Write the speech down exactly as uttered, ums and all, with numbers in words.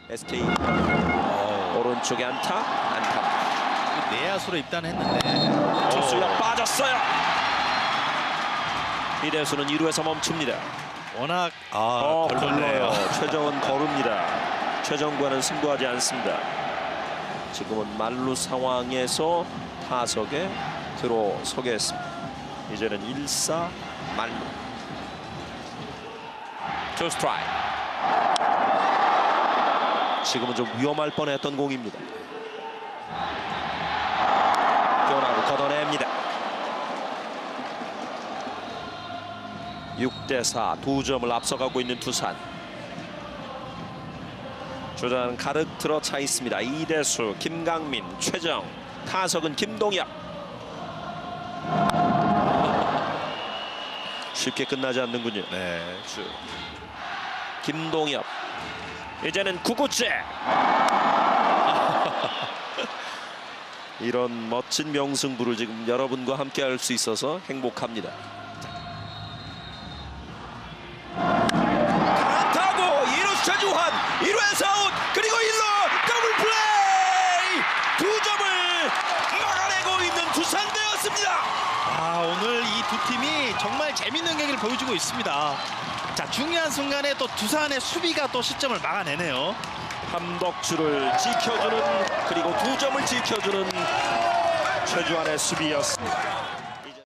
에스케이 오. 오른쪽에 안타, 안타. 내야수로 입단했는데 투수력 빠졌어요. 이대수는 이 루에서 멈춥니다. 워낙 아 어, 걸렸네요. 최정은 거릅니다. 최정과는 승부하지 않습니다. 지금은 만루 상황에서 타석에 들어서게 했습니다. 이제는 일 사 만루. 투 스트라이크. 지금은 좀 위험할 뻔했던 공입니다. 변화로 걷어냅니다. 육 대 사 두 점을 앞서가고 있는 두산. 주자는 가득 들어 차 있습니다. 이대수, 김강민, 최정, 타석은 김동엽. 쉽게 끝나지 않는군요. 네. 김동엽. 이제는 구구째. 이런 멋진 명승부를 지금 여러분과 함께 할 수 있어서 행복합니다. 강타고 이 루 최주환, 일 루에서 아웃, 그리고 일 루 더블 플레이! 두 점을 막아내고 있는 두산배였습니다. 아, 오늘 이 두 팀이 정말 재밌는 경기를 보여주고 있습니다. 자, 중요한 순간에 또 두산의 수비가 또 시점을 막아내네요. 함덕주를 지켜주는, 그리고 두 점을 지켜주는 최주환의 수비였습니다.